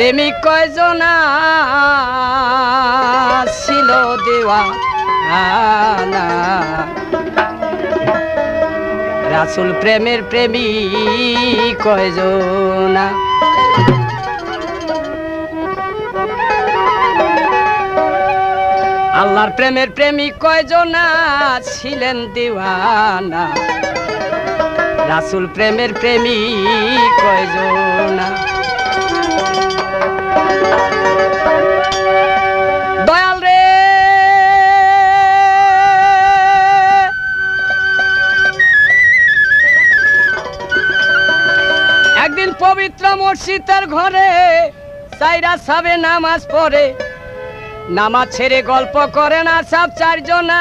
প্রেমিক কয়জনা ছিল দেওয়ানা রাসূল প্রেমের প্রেমিক কয়জনা আল্লাহর প্রেমের প্রেমিক কয়জনা ছিলেন দিওয়ানা রাসূল প্রেমের প্রেমিক কয়জনা দয়াল রে একদিন পবিত্র মসজিদের ঘরে সাইরা সাবে নামাজ পড়ে নামাজ ছেড়ে গল্প করে না সব চারজনা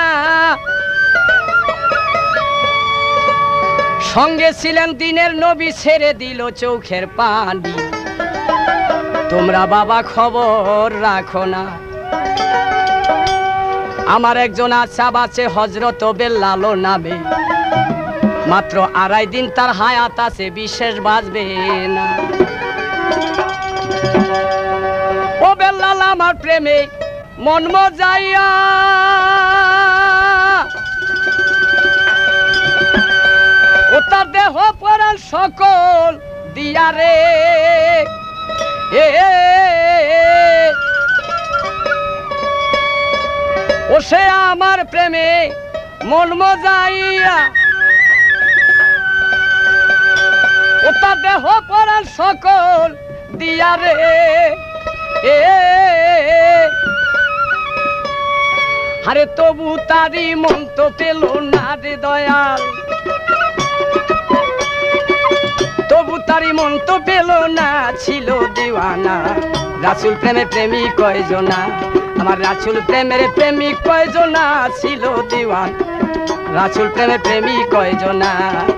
সঙ্গে ছিলেন দিনের নবী ছেড়ে দিল চোখের পানি তোমরা বাবা খবর রাখো না আমার একজন আসাব আছে হযরত বেলাল নামে মাত্র 2.5 দিন তার হায়াত আছে বিশেষ বাঁচবে না ও বেলাল আমার প্রেমে মন মজাইয়া ও তার দেহ পরাণ সকল দিয়া রে ও সে আমার প্রেমে মন মজাইয়া ও তার দেহ পরাণ সকল দিয়া রে আরে তবু তারি মন তো পেল না রে দয়াল তবু তারি মন তো পেল না ছিল দিওয়ানা রাসূল প্রেমের প্রেমিক কয়জনা আমার রাসূল প্রেমের প্রেমিক কয়জনা ছিল দিওয়ানা রাসূল প্রেমের প্রেমিক কয়জনা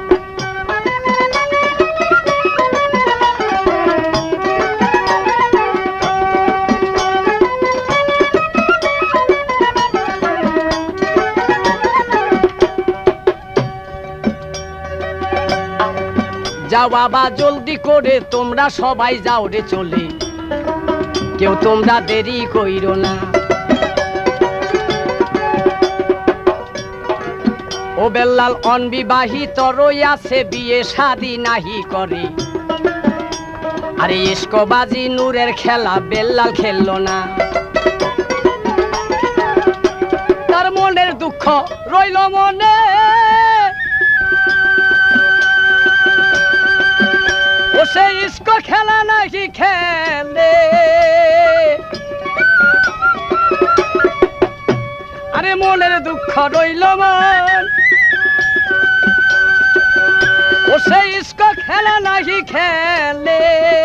যাও বাবা জলদি করে তোমরা সবাই যাও রে চলে কেউ তোমরা দেরি কইরো না ও বেলাল অনবিবাহিত রইয়াছে বিয়ে শাদী নাহি করে আরে ইশকবাজি নূরের খেলা বেলাল খেললো না তার মনের দুঃখ রইল মনে ও সে ইস্ক খেলা নাকি খেলে আরে মনের দুঃখ রইল মন ও সে ইস্ক খেলা নাকি খেলে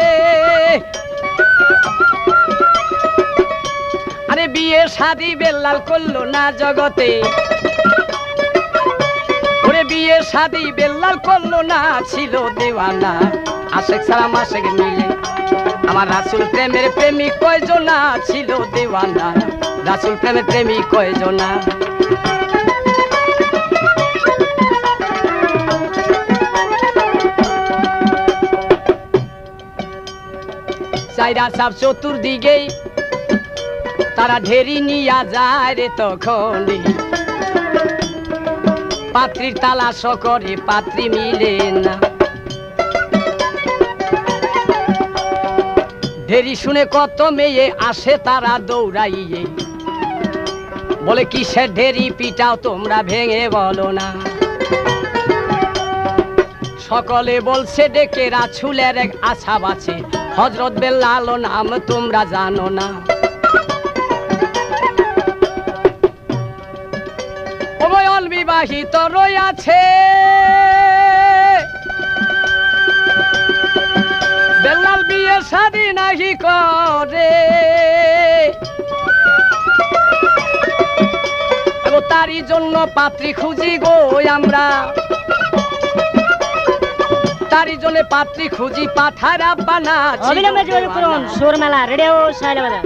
আরে বিয়ে শাদী বেলাল করলো না জগতে ওরে বিয়ে শাদী বেলাল করলো না ছিল দিওয়ানা আশেক সালাম আশেক মিলে আমার রাসূল প্রেমের প্রেমিক কয়জনা ছিল দিওয়ানা রাসূল প্রেমের প্রেমিক কয়জনা চাইরা সব চতুর্দিকে তারা ঢেরি নিয়া যায় রে তখনই পাত্রীর তালাশ করে পাত্রী মিলে না ঢেরি শুনে কত মেয়ে আসে তারা দৌড়াইয়ে বলে কিসের ঢেরি পিটাও তোমরা ভেঙে বলো না সকলে বলছে ডেকে রাসূলের এক আসাব আছে হযরত বেলাল নাম তোমরা জানো না অবিবাহিত রইয়াছে বেলাল বিয়ে শাদী নাহি করে তারই জন্য পাত্রী খুঁজি গো আমরা তারই জন্য পাত্রী খুঁজি পাঠার আব্বা না অবিলম্বে যোগাযোগ করুন সুর মেলা রেডিও সাইলেবাদা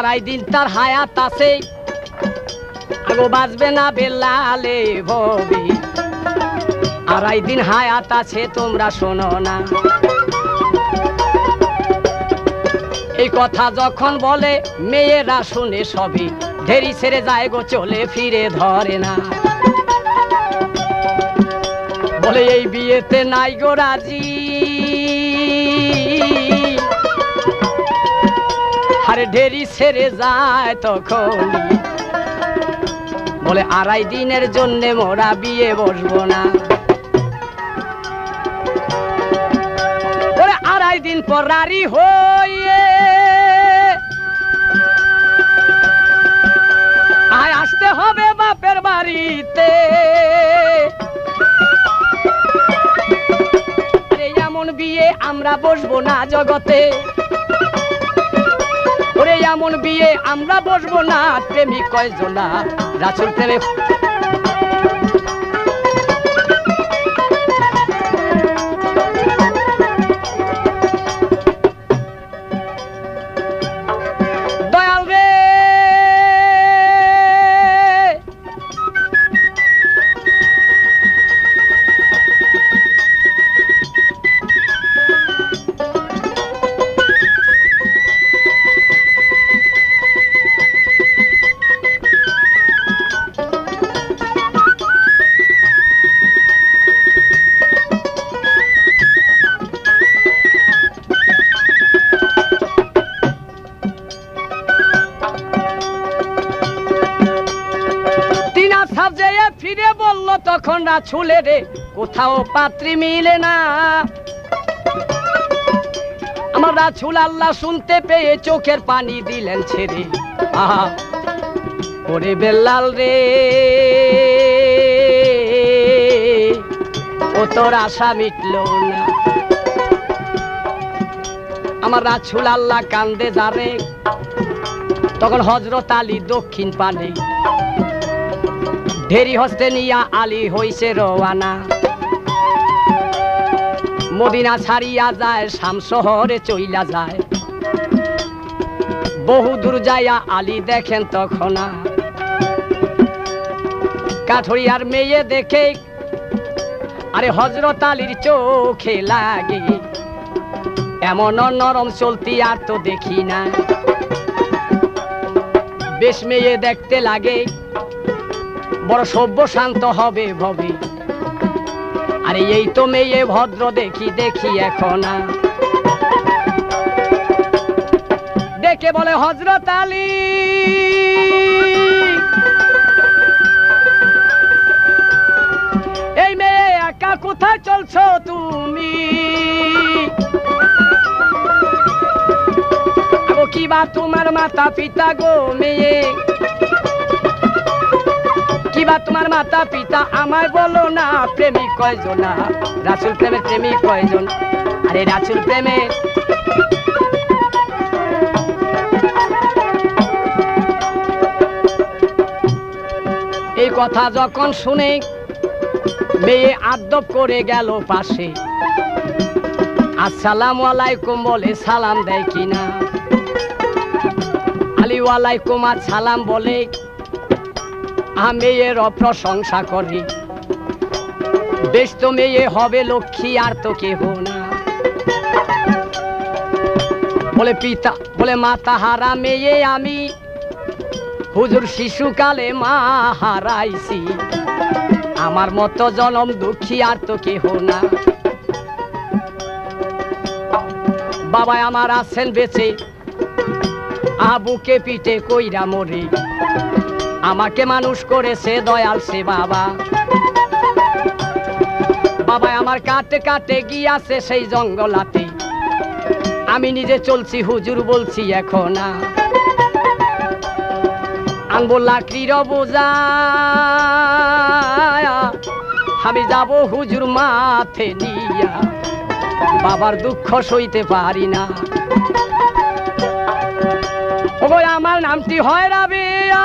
আড়াই দিন তার হায়াত আছে আগো বাজবে না বেলালে ভবি আড়াই দিন হায়াত আছে তোমরা শোনো না এই কথা যখন বলে মেয়েরা শুনে সবই ঢেরি ছেড়ে যায় গো চলে ফিরে ধরে না বলে এই বিয়েতে নাই গো রাজি আরে ঢেরি ছেড়ে যায় তখন বলে আড়াই দিনের জন্য মোরা বিয়ে বসবো না বলে আড়াই দিন পর রারি হয়ে আয় আসতে হবে বাপের বাড়িতে এমন বিয়ে আমরা বসবো না জগতে ওরে এমন বিয়ে আমরা বসবো না প্রেমিক কয়জনা রাসূল প্রেমে দয়াল রে ফিরে বলল তখন রাসূলে রে কোথাও পাত্রী মিলে না আমার রাসূল আল্লাহ শুনতে পেয়ে চোখের পানি দিলেন ছেড়ে আহা ওরে বেলাল রে ও তোর আশা মিটল না আমার রাসূল আল্লাহ কান্দে যারে তখন হযরত আলী দক্ষিণ পানে ঢেরি হস্তে নিয়া আলী হইছে রওয়ানা মদিনা ছাড়িয়া যায় শাম শহরে চইলা যায় বহু দূর যাইয়া আলী দেখেন তখন কাঠরিয়ার মেয়ে দেখে আরে হযরত আলীর চোখে লাগে এমন নরম চলতি আর তো দেখি না বেশ মেয়ে দেখতে লাগে বড় সভ্য শান্ত হবে ভবে আরে এই তো মেয়ে ভদ্র দেখি দেখি এখন ডেকে বলে হযরত আলী এই মেয়ে একা কোথায় চলছো তুমি আগো কি বা তোমার মাতা পিতা গো মেয়ে কিবা তোমার মাতা পিতা আমায় বলো না প্রেমিক কয়জনা রাসূল প্রেমের প্রেমিক কয়জন আরে রাসূল প্রেমের এই কথা যখন শুনে মেয়ে আদব করে গেল পাশে আসসালামু আলাইকুম বলে সালাম দেয় কিনা আলী ওয়ালাইকুম আসসালাম বলে মেয়ের প্রশংসা করি বেশ তো মেয়ে হবে লক্ষ্মী আর তো কেহ না বলে পিতা বলে মাতা হারা মেয়ে আমি হুজুর শিশুকালে মা হারাইছি আমার মতো জনম দুঃখী আর তো কেহ না বাবা আমার আছেন বেঁচে আবুকে পিঠে কইরা মরে আমাকে মানুষ করেছে দয়াল সে বাবা বাবা আমার কাটে কাটে গিয়াছে সেই জঙ্গলাতে আমি নিজে চলছি হুজুর বলছি এখন আনবো লাকড়ির বোঝা আমি যাব হুজুর মাথে নিয়া বাবার দুঃখ সইতে পারি না ওগো আমার নামটি হয় রাবিয়া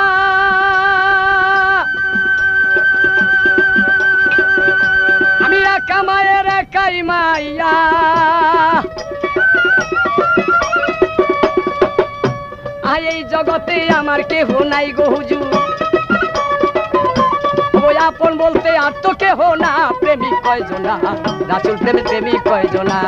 আমি একা মায়ের একাই মাইয়া এই জগতে আমার কেহ নাই গো হুজুর, ওই আপন বলতে আর তো কেহ না, প্রেমিক কয়জনা, রাসূল প্রেমে প্রেমিক কয়জনা।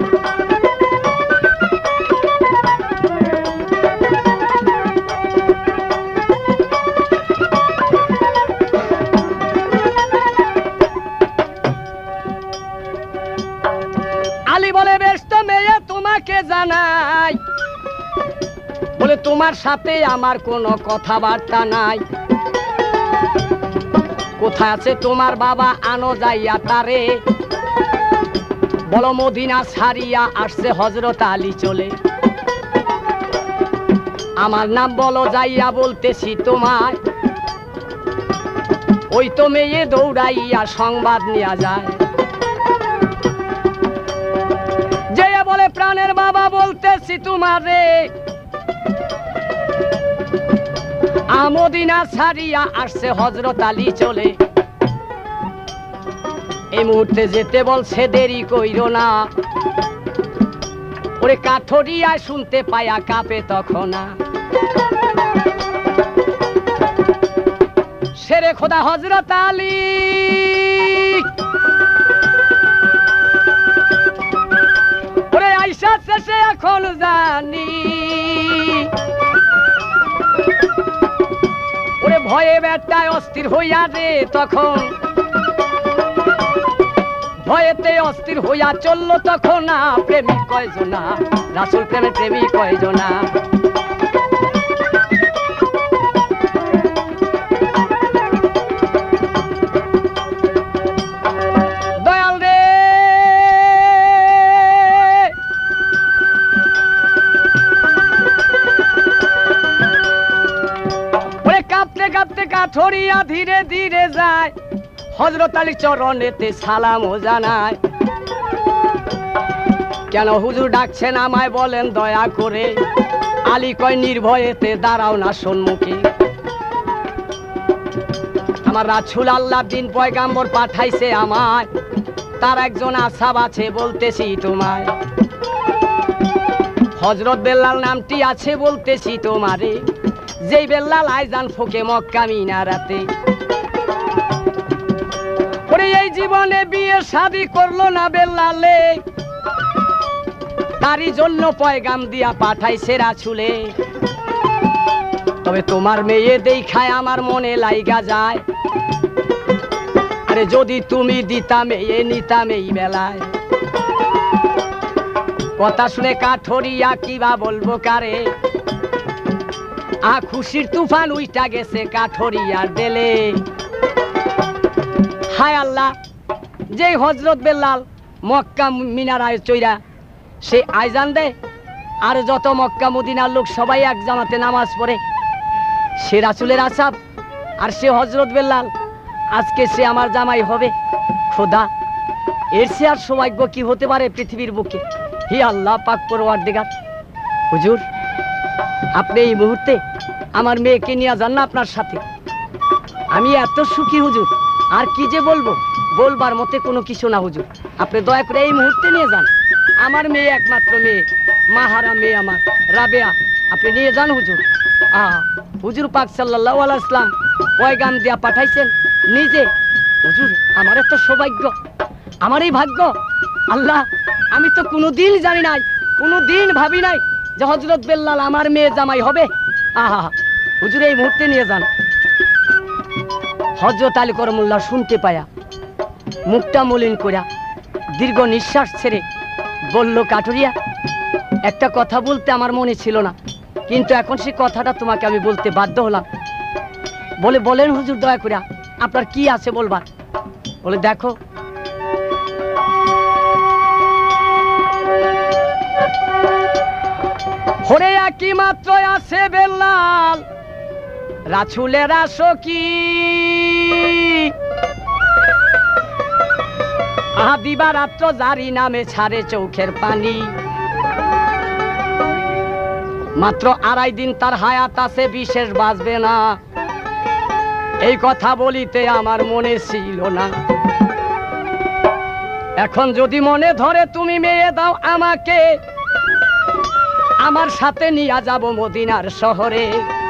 আলী বলে বেশ তো মেয়ে তোমাকে জানাই, বলে তোমার সাথে আমার কোনো কথাবার্তা নাই, কোথায় আছে তোমার বাবা, আনো যাইয়া তারে, বলো মদিনা ছাড়িয়া আসছে হযরত আলী চলে, আমার নাম বলো যাইয়া বলতেছি তোমায়, ওই তো মেয়ে দৌড়াইয়া সংবাদ নিয়া যায়, যে বলে প্রাণের বাবা বলতেছি তোমারে, মদিনা ছাড়িয়া আসছে হযরত আলী চলে, এই মুহূর্তে যেতে বলছে দেরি কইরো না, ওরে কাঠরিয়া শুনতে পায়া কাঁপে তখন না, শেরে খোদা হযরত আলী ওরে আইসা শেষে এখন জানি, ওরে ভয়ে বেটায় অস্থির হইয়া রে তখন, ভয়েতে অস্থির হইয়া চললো তখন না, প্রেমিক কয়জনা, রাসূল প্রেমে প্রেমিক কয়জনা। দয়াল রে ওরে কাঁপতে কাঁপতে কাঠরিয়া ধীরে ধীরে যায়, হযরত আলীর চরণেতে সালামও জানায়, কেন হুজুর ডাকছেন আমায় বলেন দয়া করে, আলী কয় নির্ভয়েতে দাঁড়াও না সম্মুখে, আমার রাসূল আল্লাহ দিন পয়গাম্বর পাঠাইছে আমায়, তার একজন আসহাব আছে বলতেছি তোমায়, হযরত বেল্লাল নামটি আছে বলতেছি তোমারে, যেই বেল্লাল আইজান ফোকে মক্কা মিনারাতে, ওরে এই জীবনে বিয়ে শাদী করলো না বেল্লালে, তারই জন্য পয়গাম দিয়া পাঠাইছে রাসূলে, তবে তোমার মেয়ে দেখায় আমার মনে লাইগা যায়, আরে যদি তুমি দিতা মেয়ে নিতাম এই বেলায়, কথা শুনে কাঠরিয়া কিবা বলবো কারে, খুশির তুফান উইটা গেছে কাঠরিয়ার দেলে, হায় আল্লাহ, যে হযরত বেল্লাল মক্কা মিনারায় চইরা সে আইজান দে, আর যত মক্কা মদিনার লোক সবাই এক জামাতে নামাজ পড়ে, সে রাসূলের আসহাব আর সে হযরত বেল্লাল, আজকে সে আমার জামাই হবে, খোদা এর সে আর সৌভাগ্য কি হতে পারে পৃথিবীর বুকে। হে আল্লাহ পাক পরওয়ারদিগার, হুজুর আপনি এই মুহূর্তে আমার মেয়েকে নিয়ে যান না আপনার সাথে, আমি এত সুখী হুজুর, আর কি যে বলবো, বলবার মতে কোনো কিছু না হুজুর, আপনি দয়া করে এই মুহূর্তে নিয়ে যান, আমার মেয়ে একমাত্র মেয়ে, মাহারা মেয়ে আমার রাবেয়া, আপনি নিয়ে যান হুজুর। হুজুর পাক সাল্লাল্লাহু আলাইহি ওয়াসাল্লাম পয়গাম দিয়া পাঠাইছেন নিজে, হুজুর আমার এত সৌভাগ্য, আমার এই ভাগ্য, আল্লাহ আমি তো কোনোদিন জানি নাই, কোনোদিন ভাবি নাই যে হযরত বেল্লাল আমার মেয়ে জামাই হবে। হুজুর এই মুহূর্তে নিয়ে যান। হযরত আলী করমুল্লাহ শুনতে পায়া মুখটা মলিন করিয়া দীর্ঘ নিঃশ্বাস ছেড়ে বলল, কাঠুরিয়া একটা কথা বলতে আমার মনে ছিল না, কিন্তু এখন সেই কথাটা তোমাকে আমি বলতে বাধ্য হলাম। বলে, বলেন হুজুর দয়া করে, আপনার কি আছে বলবার? বলে, দেখো হরে কি মাত্র আছে বেল্লাল রাসূলের আশকি, দিবা রাত্র জারি নামে ছাড়ে চোখের পানি, মাত্র 2.5 দিন তার হায়াত আছে, বিশেষ বাঁচবে না। এই কথা বলিতে আমার মনে ছিল না, এখন যদি মনে ধরে তুমি মেয়ে দাও আমাকে, আমার সাথে নিয়ে যাব মদিনার শহরে।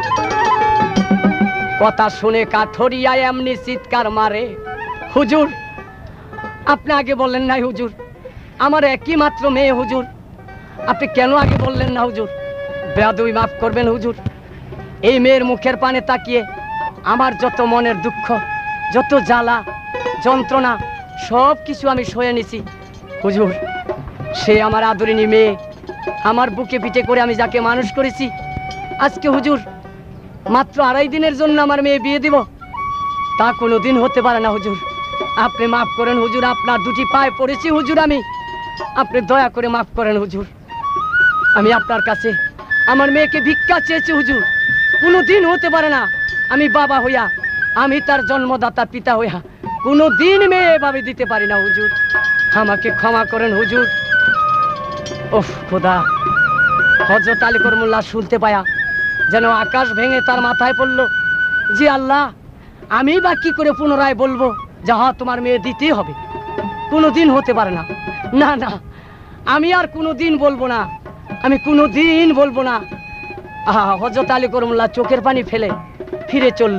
কথা শুনে কাঠরিয়া এমনি চিৎকার মারে, হুজুর আপনি আগে বললেন না হুজুর, আমার একই মাত্র মেয়ে হুজুর, আপনি কেন আগে বললেন না হুজুর? বেয়াদবি মাফ করবেন হুজুর, এই মেয়ের মুখের পানে তাকিয়ে আমার যত মনের দুঃখ, যত জ্বালা যন্ত্রণা সব কিছু আমি সয়ে নিছি হুজুর। সে আমার আদরিনী মেয়ে, আমার বুকে পিঠে করে আমি যাকে মানুষ করেছি, আজকে হুজুর মাত্র 2.5 দিনের জন্য আমার মেয়ে বিয়ে দিব, তা কোনো দিন হতে পারে না হুজুর। আপনি মাফ করেন হুজুর, আপনার দুটি পায়ে পড়েছি হুজুর, আমি আপনি দয়া করে মাফ করেন হুজুর। আমি আপনার কাছে আমার মেয়েকে ভিক্ষা চেয়েছি হুজুর, কোনো দিন হতে পারে না আমি বাবা হইয়া, আমি তার জন্মদাতা পিতা হইয়া কোনো দিন মেয়ে এভাবে দিতে পারি না হুজুর, আমাকে ক্ষমা করেন হুজুর। ওহ খোদা, হযরত আলী করমুল্লাহ শুনতে পায়া যেন আকাশ ভেঙে তার মাথায় পড়ল, জি আল্লাহ আমি বা কি করে পুনরায় বলবো যে হ্যাঁ তোমার মেয়ে দিতেই হবে, কোনো দিন হতে পারে না, না না আমি আর কোনো দিন বলবো না, আমি কোনো দিন বলবো না। হযরত আলী করমুল্লাহ চোখের পানি ফেলে ফিরে চলল।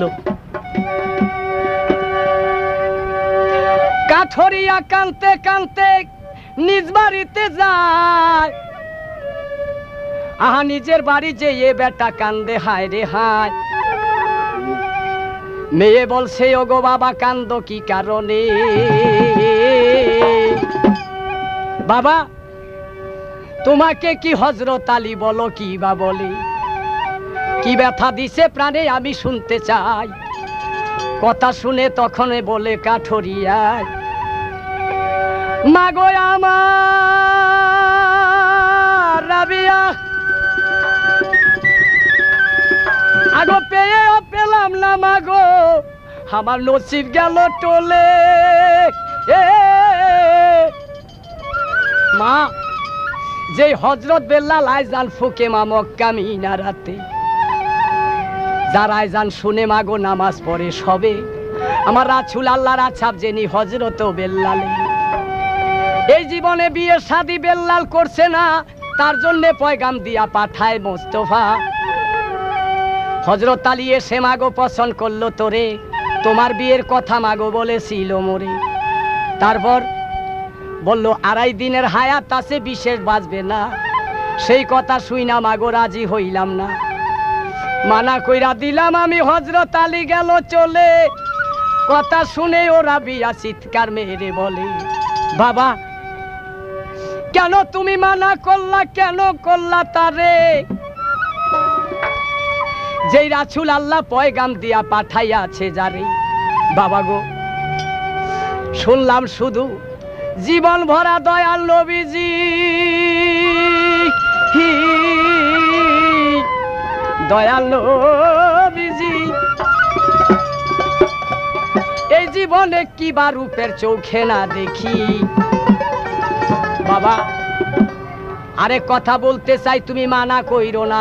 কাঠরিয়া কানতে কানতে নিজ বাড়িতে যায়, নিজের বাড়ি যেয়ে বেটা কান্দে হায় রে হায়। মেয়ে বলছে ওগো বাবা কান্দ কি কারণে? বাবা তোমাকে কি হযরত আলী বলো কি বা বলে, কি ব্যথা দিছে প্রাণে আমি শুনতে চাই। কথা শুনে তখন বলে কাঠরিয়া, মাগো আমার রাবিয়া, আগো পেয়েও পেলাম না মাগো, আমার নসিব গেল টলে। মা যে হযরত বেল্লাল আইজান ফুকে মা মক্কা মিনারাতে, যার আইজান শুনে মাগো নামাজ পড়ে সবে, আমার রাসূল আল্লাহর আছাব জেনি হযরত বেল্লালে। এই জীবনে বিয়ে শাদী বেল্লাল করছে না, তার জন্য পয়গাম দিয়া পাঠায় মোস্তফা। হযরত আলী এসে মাগো পছন্দ করলো তোরে, তোমার বিয়ের কথা মাগো বলেছিল মোরে। তারপর বলল 2.5 দিনের হায়াত আছে, বিশেষ বাঁচবে না। সেই কথা শুই না মাগো রাজি হইলাম না, মানা কইরা দিলাম আমি, হযরত আলী গেল চলে। কথা শুনে ওরা বিয়া চিৎকার মেরে বলে, বাবা কেন তুমি মানা করলা, কেন করলা তারে? যেই রাসূল আল্লাহ পয়গাম দিয়া পাঠাইয়াছে যারে। বাবা গো শুনলাম শুধু জীবন ভরা দয়াল নবীজি, দয়াল নবীজি এই জীবনে কিবা রূপের চোখে না দেখি। বাবা আরে কথা বলতে চাই, তুমি মানা কইরো না,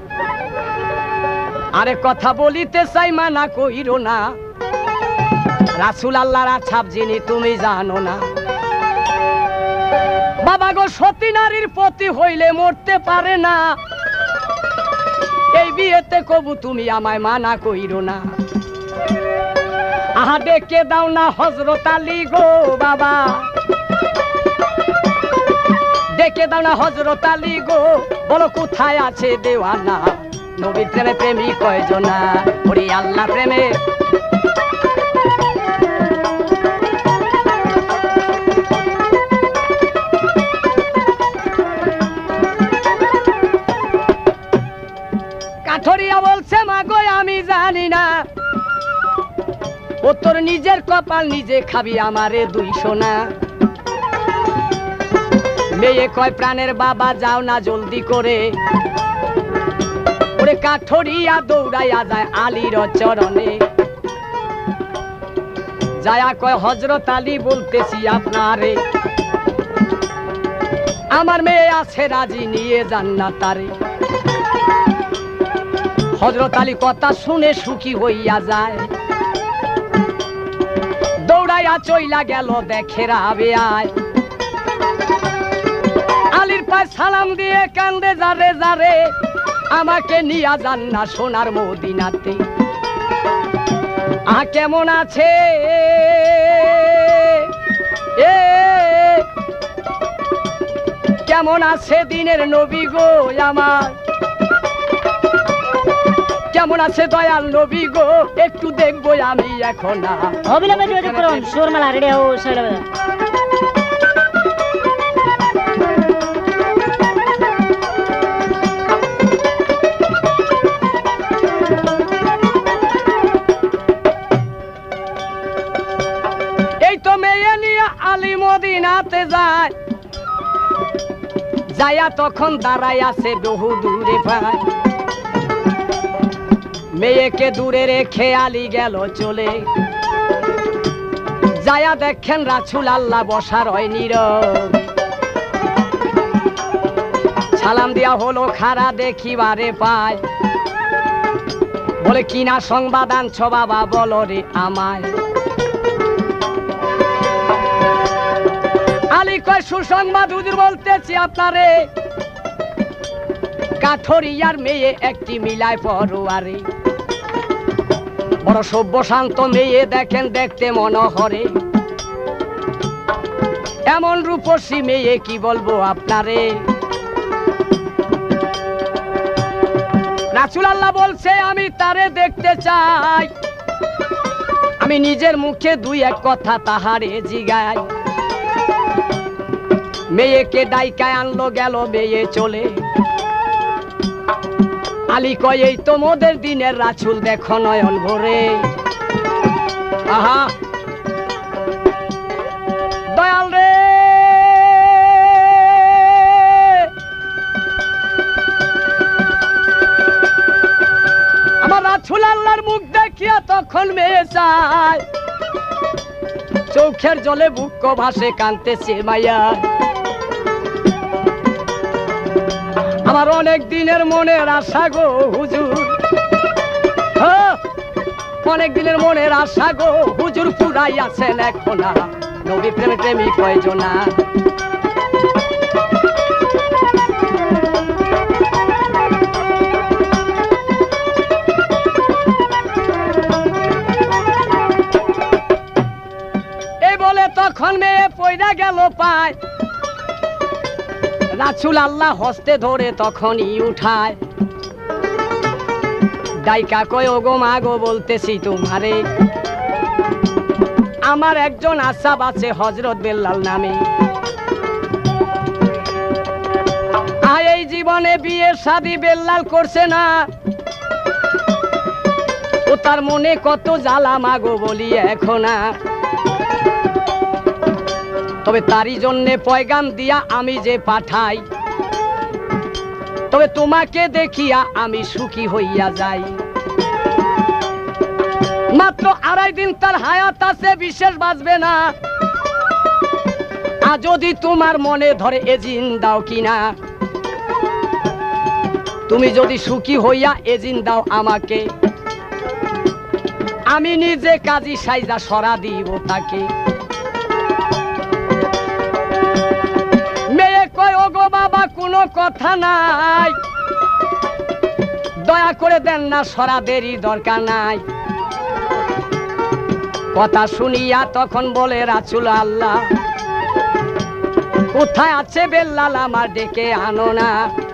আরে কথা বলিতে চাই মানা কইরো না। রাসূল আল্লাহর আছাব যিনি তুমি জানো না। বাবা গো সতী নারীর পতি হইলে মরতে পারে না, এই বিয়েতে কবু তুমি আমায় মানা কইরো না। আহা ডেকে দাও না হযরত আলী গো বাবা, ডেকে দাও না হযরত আলী গো, বলো কোথায় আছে দেওয়ানা? নবীর প্রেমে প্রেমিক কয়জনা, ওরে আল্লাহ প্রেমে কাঠরিয়া বলছে মাগো আমি জানি না, ও তোর নিজের কপাল নিজে খাবি, আমারে 2 সোনা। মেয়ে কয় প্রাণের বাবা যাও না জলদি করে, ওরে কাঠরিয়া দৌড়াইয়া যায় আলীর চরণে। যায়া কয় হযরত আলী বলতেছি আপনারে, আমার মেয়ে আছে রাজি, নিয়ে যান না তারে। হযরত আলী কথা শুনে সুখী হইয়া যায়, দৌড়াইয়া চইলা গেল দেখে রাবেয়ায়। আলীর পায়ে সালাম দিয়ে কান্দে যারে যারে আমাকে নিয়া যান না সোনার মদিনাতে কেমন আছে এ কেমন আছে দিনের নবী গো আমার কেমন আছে দয়াল নবী গো একটু দেখবো আমি এখন অবিলম্বে যোগাযোগ করুন সুর মেলা রেডিও শৈলবাজার। এই তো মেয়ে নিয়ে আলী মদিনাতে যায় যায়া তখন দাঁড়ায় আছে বহু দূরে পায় মেয়েকে দূরে রেখে আলী গেল চলে যায়া দেখেন রাসূল আল্লাহ বসা রয় নীরব সালাম দিয়া হলো খারা দেখিবারে পায় বলে কিনা সংবাদ আনছ বাবা বলো রে আমায় আলী কয় সুসংবাদ হুজুর বলতেছি আপনারে কাঠরিয়ার মেয়ে একটি মিলায় পরোয়ারে বড় সভ্য শান্ত মেয়ে দেখেন দেখতে মনোহরে এমন রূপসী মেয়ে কি বলবো আপনারে রাসূল আল্লাহ বলছে আমি তারে দেখতে চাই আমি নিজের মুখে দুই এক কথা তাহারে জিগাই মেয়েকে ডাইকায় আনলো গেল মেয়ে চলে আলী কয় এই তো মোদের দিনের রাসূল দেখো নয়ন ভরে আহা দয়াল রে আমার রাসূল আল্লাহর মুখ দেখিয়া তখন মেয়ে চায় চোখের জলে বুক ভাসে কাঁদতেছে মায়া আমার অনেক দিনের মনের আশা গো হুজুর অনেক দিনের মনের আশা গো হুজুর পুরাই আছেন এখন নবী প্রেমে প্রেমিক কয়জনা এই বলে তখন মেয়ে পয়রা গেল পায় রাসূল আল্লাহ হস্তে ধরে তখনই উঠায় ডাইকা কয় ওগো মা গো বলতেছি তোমারে আমার একজন আসাব আছে হযরত বেল্লাল নামে এই জীবনে বিয়ে শাদী বেল্লাল করছে না ও তার মনে কত জ্বালা মাগো বলি এখন তবে তারই জন্যে পয়গাম দিয়া আমি যে পাঠাই তবে তোমাকে দেখিয়া আমি সুখী হইয়া যাই মাত্র 2.5 দিন তার হায়াত আছে বিশেষ বাঁচবে না আর যদি তোমার মনে ধরে এজিন দাও কিনা তুমি যদি সুখী হইয়া এজিন দাও আমাকে আমি নিজে কাজী সাইজা সরা দিব তাকে মেয়ে কয় ওগো বাবা কোনো কথা নাই দয়া করে দেন না সরা দেরি দরকার নাই কথা শুনিয়া তখন বলে রাসূল আল্লাহ কোথায় আছে বেল্লাল আমার ডেকে আনো না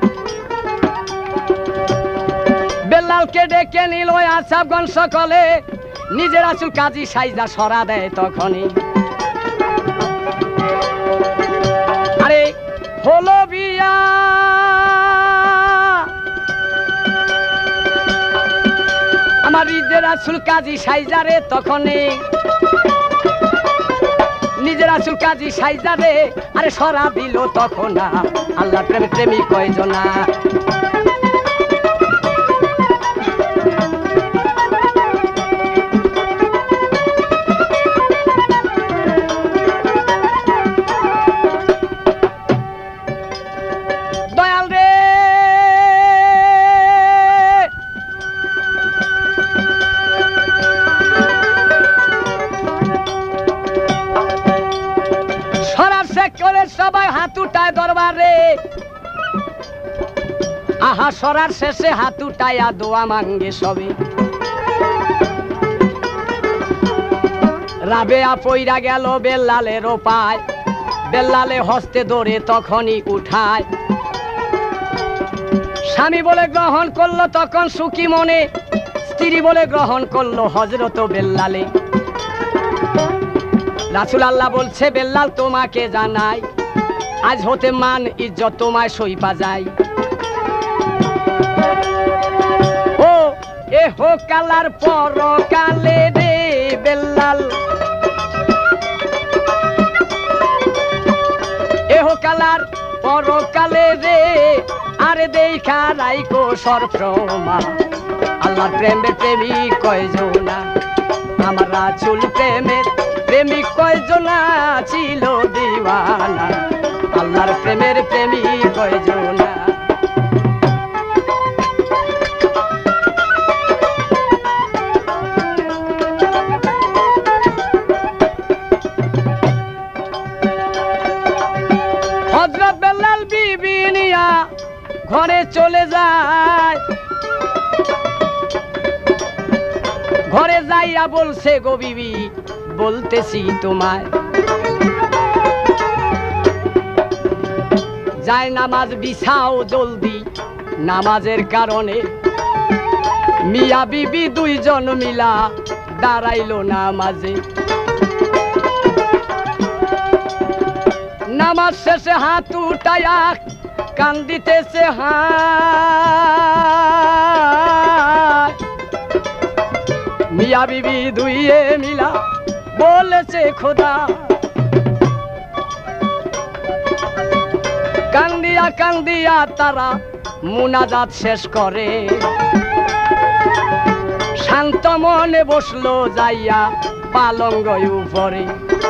বেল্লালকে ডেকে নিল আসাবগণ সকলে নিজের রাসূল কাজী সাইজা সরা দেয় তখনই আরে হলো বিয়া আমার নিজের রাসূল কাজী সাইজারে তখনই নিজের রাসূল কাজী সাইজারে আরে সরা দিল তখন আল্লাহ প্রেমে প্রেমিক কয়জনা দয়াল রে সরার উঠে করে সবাই হাত উঠায় দরবারে আহা সরার শেষে হাত উঠাইয়া দোয়া মাঙ্গে সবে রাবেয়া পইরা গেল বেল্লালের পায় বেল্লালে হস্তে ধরে তখনই উঠায় স্বামী বলে গ্রহণ করলো তখন সুখী মনে স্ত্রী বলে গ্রহণ করলো হযরত বেল্লালে রাসূল আল্লাহ বলছে বেল্লাল তোমাকে জানাই আজ হতে মান ইজ্জত তোমায় সইপা যায় ও এ হো কালার পরকালে রে বেল্লাল এ হো কালার পরকালে রে আরে দেখা রাইকো সরপ্রমা আল্লাহর প্রেমের প্রেমিক কয়জনা আমার রাসূল প্রেমের প্রেমিক কয়জনা ছিল দিওয়ানা আল্লাহর প্রেমের প্রেমিক কয়জনা হযরত বেল্লাল বিবি নিয়া ঘরে চলে যায় ঘরে যাইয়া বলছে গো বিবি বলতেছি তোমায় যায় নামাজ বিছাও জলদি নামাজের কারণে মিয়া বিবি দুইজন মিলা দাঁড়াইলো নামাজে নামাজ শেষে হাত উঠায়া কান্দিতেছে হায় মিয়া বিবি দুইয়ে মিলা বলেছে খোদা কান্দিয়া কান্দিয়া তারা মুনাজাত শেষ করে শান্ত মনে বসলো যাইয়া পালঙ্গ উপরে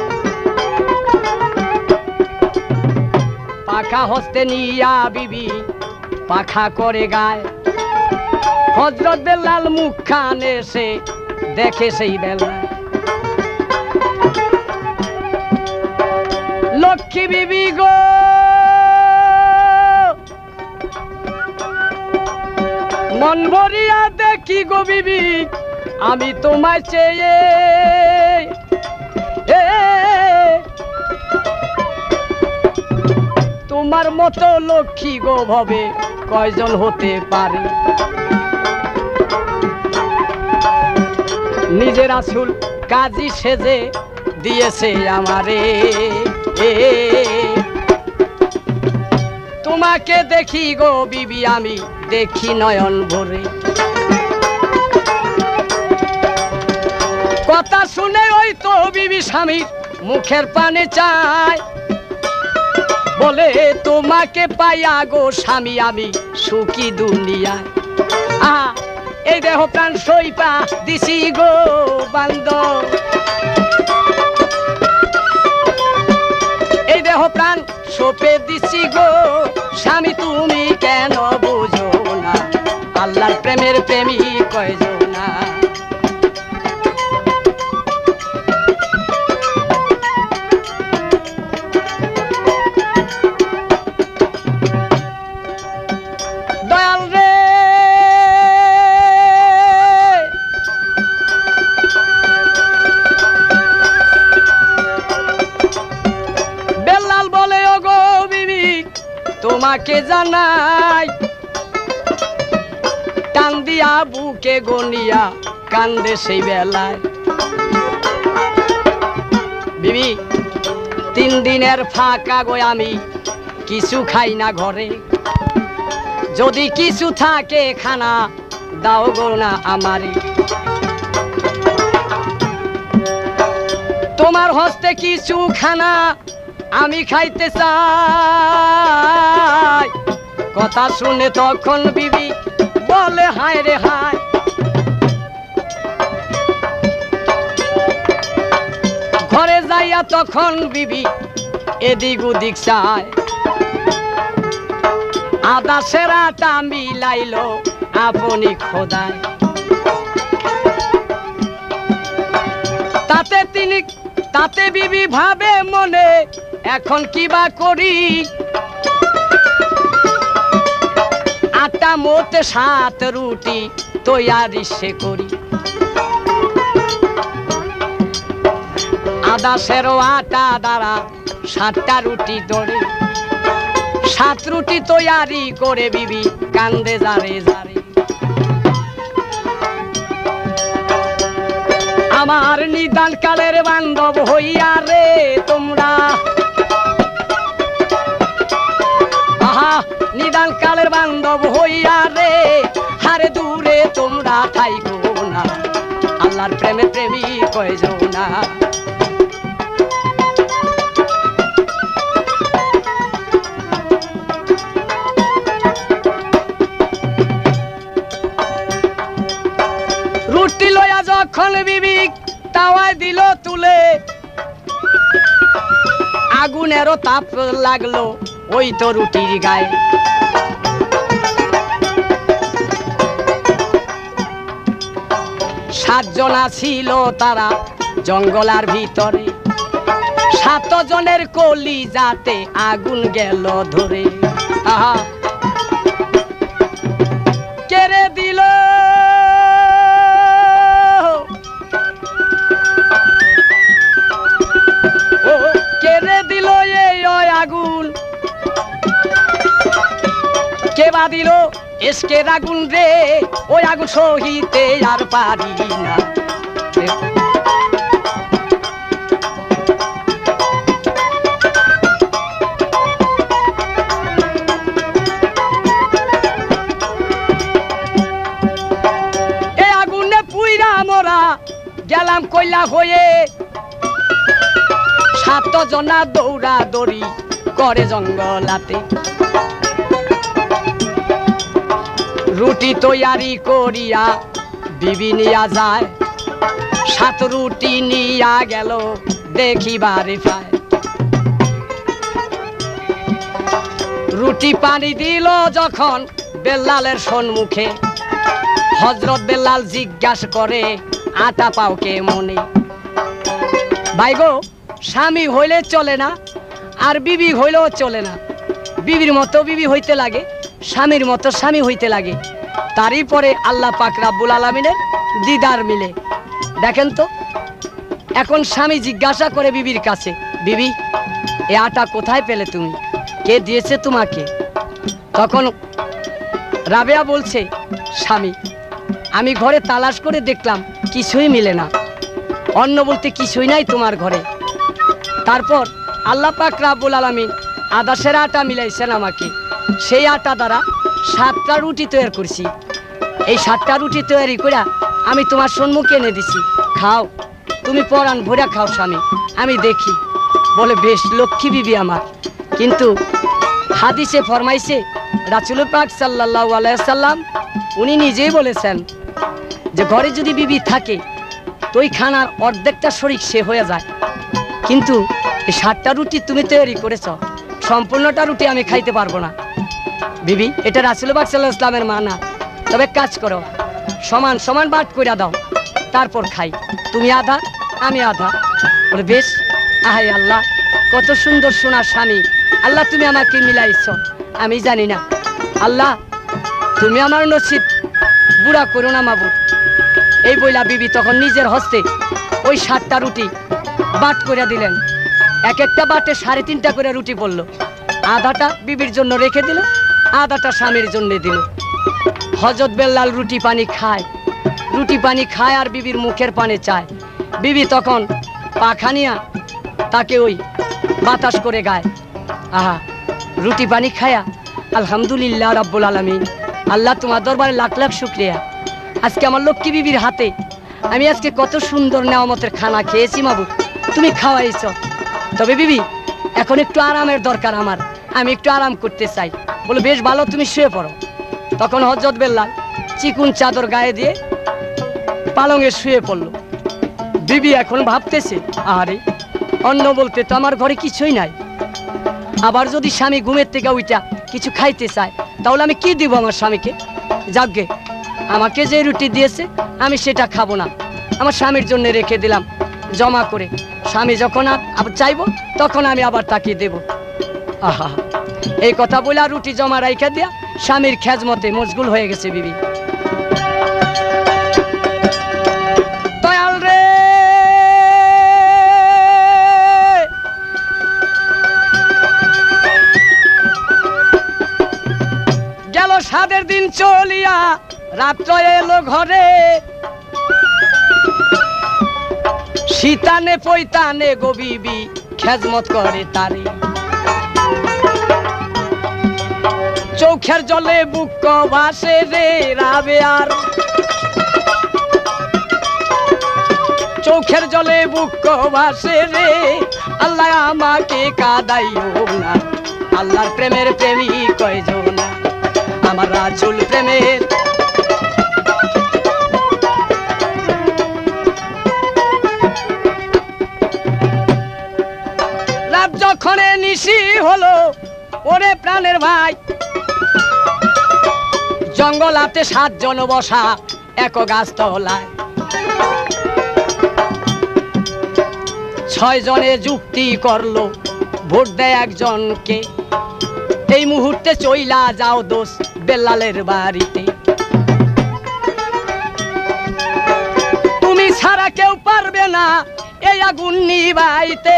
পাখা হস্তে নিয়া বিবি পাখা করে গায় হযরত বেল্লাল মুখ খানে এসে দেখে সেই বেলা লক্ষ্মী বিবি গো মন ভরিয়া দেখি গো বিবি আমি তোমায় চেয়ে তোমার মতো লক্ষ্মী গো ভবে কয়জন হতে পারে নিজের রাসূল কাজী সেজে দিয়েছে আমারে তোমাকে দেখি গো বিবি আমি দেখি নয়ন ভরে কথা শুনে ওই তো বিবি স্বামীর মুখের পানে চায় বলে তোমাকে পাইয়া গো স্বামী আমি সুখী দুনিয়ায় আহা এই দেহ প্রাণ সইপা দিছি গো বান্দর এই দেহ প্রাণ সোপে দিছি গো স্বামী তুমি কেন বুঝো না আল্লাহর প্রেমের প্রেমিক কয়জনা দয়াল রে বেল্লাল বলে ও গো বিবি তোমাকে জানাই টান দিয়া বুকে গনিয়া কান্দে সেই বেলায় বিবি 3 দিনের ফাঁকা গো আমি কিছু খাই না ঘরে যদি কিছু থাকে খানা দাও গো না আমারে তোমার হস্তে কিছু খানা আমি খাইতে চাই কথা শুনে তখন বিবি বলে হায় রে হায় ঘরে যাইয়া তখন বিবি এদিক ওদিক চায় আদা সেরাটা মিলাইলো আপনি খোদায় তাতে বিবি ভাবে মনে এখন কি বা করি আটা মতে 7 রুটি তৈয়ারি সে করি আদা সেরো আটা দ্বারা 7টা রুটি ধরে 7 রুটি তৈয়ারি করে বিবি কান্দে যারে যারে আমার নিদান কালের বান্ধব হইয়া রে তোমরা আহা নিদান কালের বান্ধব হইয়া রে হারে দূরে তোমরা থাইকো না আল্লাহর প্রেমে প্রেমিক হয়ে যাও না রুটি লয়া যখন বিবি তাওয়ায় দিল তুলে আগুনেরও তাপ লাগলো ওই তো রুটির গায়ে 7 জনা ছিল তারা জঙ্গলার ভিতরে 7 জনের কলি যাতে আগুন গেল ধরে আহা কেড়ে দিল আগুন কেবা দিল এসকে আগুন রে ওই আগুন সহিতে আর পারি না এই আগুনে পুইরা মোরা গেলাম কইলা হয়ে 7 জনা দৌড়া দৌড়ি করে জঙ্গলাতে রুটি তৈয়ারি করিয়া বিবি নিয়া যায় 7 রুটি নিয়া গেল দেখিবারে পায় রুটি পানি দিল যখন বেল্লালের সম্মুখে হযরত বেল্লাল জিজ্ঞাসা করে আটা পাও কে মনে ভাই গো স্বামী হইলে চলে না আর বিবি হইলেও চলে না বিবির মতো বিবি হইতে লাগে স্বামীর মতো স্বামী হইতে লাগে তারই পরে আল্লাহ পাক রব্বুল আলামিনের দিদার মিলে দেখেন তো এখন স্বামী জিজ্ঞাসা করে বিবির কাছে বিবি এই আটা কোথায় পেলে তুমি কে দিয়েছে তোমাকে তখন রাবেয়া বলছে স্বামী আমি ঘরে তালাশ করে দেখলাম কিছুই মিলে না অন্ন বলতে কিছুই নাই তোমার ঘরে তারপর আল্লাহ পাক রব্বুল আলামিন আদাসের আটা মিলাইছেন আমাকে সেই আটা দ্বারা 7টা রুটি তৈরি করছি এই 7টা রুটি তৈরি করে আমি তোমার সম্মুখে এনে দিছি খাও তুমি পরাণ ভরা খাও স্বামী আমি দেখি বলে বেশ লক্ষ্মী বিবি আমার কিন্তু হাদিসে ফরমাইছে রাসূল পাক সাল্লাল্লাহু আলাইহি সাল্লাম উনি নিজেই বলেছেন যে ঘরে যদি বিবি থাকে তো ওই খানার অর্ধেকটা শরীক সে হয়ে যায় কিন্তু এই 7টা রুটি তুমি তৈরি করেছ সম্পূর্ণটা রুটি আমি খাইতে পারবো না বিবি এটা রাসূল পাক সাল্লাল্লাহু আলাইহি সাল্লামের মানা তবে কাজ করো সমান সমান ভাগ করে দাও তারপর খাই তুমি আধা আমি আধা বলে বেশ আহাই আল্লাহ কত সুন্দর সোনার স্বামী আল্লাহ তুমি আমাকে মিলাইছো আমি জানি না আল্লাহ তুমি আমার নসিব বুড়া করো না মাবুদ এই বইলা বিবি তখন নিজের হস্তে ওই 7টা রুটি বাট করে দিলেন এক একটা বাটে 3.5টা করে রুটি পড়লো আধাটা বিবির জন্য রেখে দিল আধাটা স্বামীর জন্য দিল হযরত বেল্লাল রুটি পানি খায় আর বিবির মুখের পানে চায় বিবি তখন পাখানিয়া তাকে ওই বাতাস করে গায় আহা রুটি পানি খায়া আলহামদুলিল্লাহ রাব্বুল আলামিন আল্লাহ তোমার দরবারে লাখ লাখ শুকরিয়া আজকে আমার লক্ষ্মী বিবির হাতে আমি আজকে কত সুন্দর নেয়ামতের খানা খেয়েছি মাবুদ তুমি খাওয়াইছো তবে বিবি এখন একটু আরামের দরকার আমার আমি একটু আরাম করতে চাই বলে বেশ ভালো তুমি শুয়ে পড়ো তখন হযরত বেল্লাল চিকুন চাদর গায়ে দিয়ে পালঙে শুয়ে পড়লো বিবি এখন ভাবতেছে আরে অন্ন বলতে তো আমার ঘরে কিছুই নাই আবার যদি স্বামী ঘুমের থেকে উঠা কিছু খাইতে চায় তাহলে আমি কি দিব আমার স্বামীকে যাকগে আমাকে যে রুটি দিয়েছে আমি সেটা খাবো না আমার স্বামীর জন্য রেখে দিলাম জমা করে স্বামী যখন আবার চাইবো তখন আমি আবার তাকে দেব। আহা, এই কথা বলে রুটি জমা রাইখা দিয়া স্বামীর খেজমতে মশগুল হয়ে গেছে বিবি। দয়াল রে, গেল 7 দিন চলিয়া রাত্র এলো ঘরে, শীতানে পৈতানে গো বিবি খেজমত করে তারে। চোখের জলে বুক ভাসে রে রাবে আর, চোখের জলে বুক ভাসে রে, আল্লাহ আমাকে কাঁদাইও না, আল্লাহর প্রেমের প্রেমিক কয়জন, আমার রাসূল প্রেমের। রাত যখন নিশি হলো ওরে প্রাণের ভাই, জঙ্গলাতে 7 জন বসা এক গাছ তলায়, 6 জনে যুক্তি করলো ভোট দেয় একজনকে, এই মুহূর্তে চইলা যাও দোষ বেল্লালের বাড়িতে, তুমি ছাড়া কেউ পারবে না এই আগুন নিবাইতে,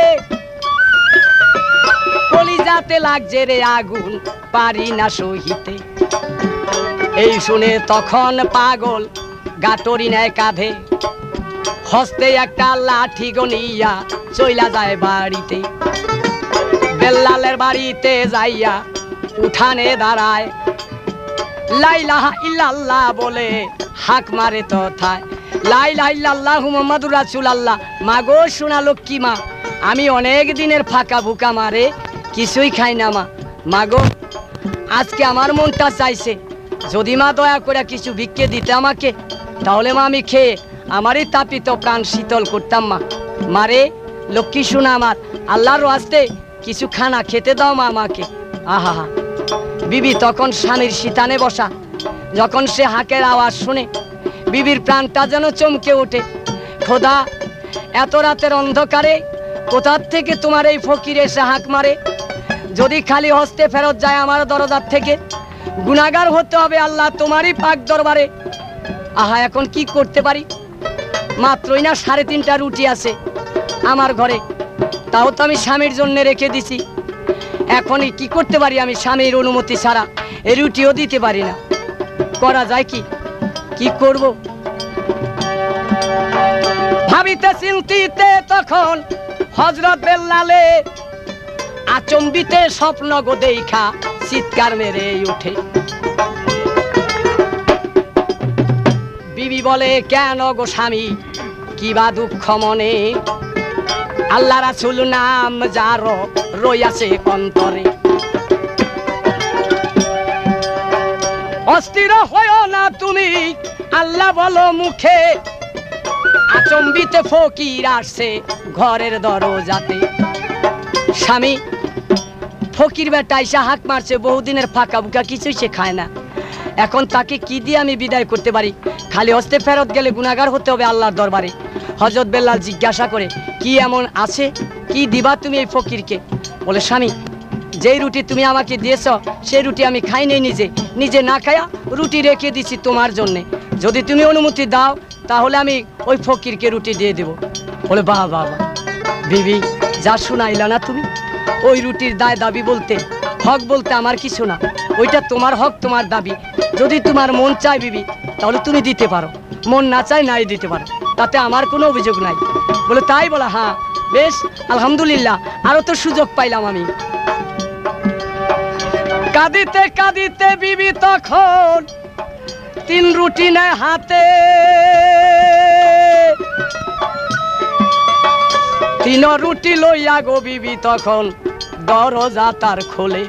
কলিজাতে লাগছে রে আগুন পারি না সহিতে। এই শুনে তখন পাগল গাটরি নেয় কাঁধে, হস্তে একটা লাঠি গনিয়া চইলা যায় বাড়িতে, বেল্লালের বাড়িতে যাইয়া উঠানে দাঁড়ায়, লা ইলাহা ইল্লাল্লাহ বলে হাক মারে তথায়, লা ইলাহা ইল্লাল্লাহু মুহাম্মাদুর রাসূলুল্লাহ। মা গো সোনা লক্ষ্মী মা, আমি অনেক দিনের ফাঁকা বুকা মারে কিছুই খাই না মা, মা গো আজকে আমার মনটা চাইছে যদি মা দয়া করে কিছু ভিক্ষে দিতে আমাকে, তাহলে মা আমি খেয়ে আমারই তাপিত প্রাণ শীতল করতাম মা। মারে লক্ষ্মী সোনা আমার, আল্লাহর রাস্তে কিছু খানা খেতে দাও মা আমাকে। আহা, বিবি তখন স্বামীর শীতানে বসা, যখন সে হাঁকের আওয়াজ শুনে বিবির প্রাণটা যেন চমকে ওঠে। খোদা, এত রাতের অন্ধকারে কোথার থেকে তোমার এই ফকির এসে হাঁক মারে, যদি খালি হস্তে ফেরত যায় আমার দরজার থেকে, গুনাহগার হতে হবে আল্লাহ তোমারই পাক দরবারে। আহা, এখন কি করতে পারি? মাত্রই না 3.5টা রুটি আছে আমার ঘরে, তাও তো আমি স্বামীর জন্য রেখে দিছি, এখনই কি করতে পারি? আমি স্বামীর অনুমতি ছাড়া এই রুটিও দিতে পারি না, করা যায় কি? কি করব ভাবিতে চিন্তিতে তখন হযরত বেল্লালে আচম্বিতে স্বপ্ন গো দেখা চিৎকার মেরে ওঠে। বিবি বলে, কেন গো স্বামী কি বা দুঃখ মনে, আল্লাহ রাসূল নাম যার রইয়াছে অন্তরে, অস্থির হয়ো না তুমি আল্লাহ বলো মুখে, আচম্বিতে ফকির আসছে ঘরের দরজাতে। স্বামী ফকির বেটা আইসা হাঁক মারছে, বহুদিনের ফাঁকা বুকা কিছুই সে খায় না, এখন তাকে কি দিয়ে আমি বিদায় করতে পারি? খালি হস্তে ফেরত গেলে গুনাহগার হতে হবে আল্লাহর দরবারে। হযরত বেল্লাল জিজ্ঞাসা করে, কি এমন আছে, কি দিবা তুমি এই ফকিরকে? বলে, স্বামী যেই রুটি তুমি আমাকে দিয়েছ সেই রুটি আমি খাই নেই, নিজে না খায়া রুটি রেখে দিছি তোমার জন্যে, যদি তুমি অনুমতি দাও তাহলে আমি ওই ফকিরকে রুটি দিয়ে দেব। বলে, বাহ বাহ বাহ বিবি, যা শুনাইলা না তুমি, ওই রুটির দায় দাবি বলতে হক বলতে আমার কিছু না, ওইটা তোমার হক তোমার দাবি, যদি তোমার মন চায় বিবি তাহলে তুমি দিতে পারো, মন না চায় নাই দিতে পারো, তাতে আমার কোনো অভিযোগ নাই। বলে, তাই? বলা, হ্যাঁ বেশ আলহামদুলিল্লাহ, আরো তো সুযোগ পাইলাম আমি। কাঁদিতে কাঁদিতে বিবি তখন 3 রুটি নেয় হাতে, 3 রুটি লইয়া গো বিবি তখন দরজা তার খোলে,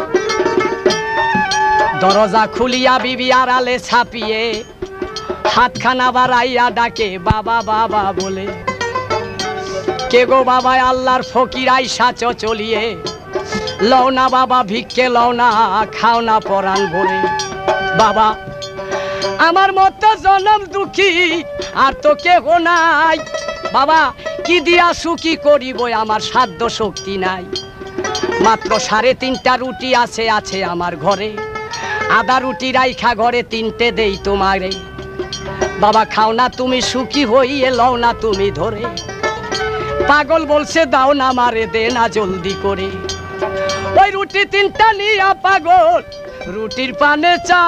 দরজা খুলিয়া বিবি আড়ালে ছাপিয়ে হাতখানা বাড়াইয়া ডাকে, বাবা বাবা বলে। কে গো বাবা? আল্লাহর ফকির আইসা চলিয়ে, লও না বাবা ভিক্ষে, লও না খাও না পরাণ ভরে। বাবা আমার মতো জনম দুঃখী আর তো কেহ নাই, বাবা কি দিয়া সুখী করিব আমার সাধ্য শক্তি নাই। মাত্র 3.5টা রুটি আছে আছে আমার ঘরে, আদা রুটি রাইখা ঘরে 3টে দেই তোমারে। বাবা খাও না তুমি সুখী হইয়ে লও না তুমি ধরে। পাগল বলছে দাও না মারে দে না জলদি করে। ওই রুটি 3টা নিয়া পাগল রুটির পানে চা।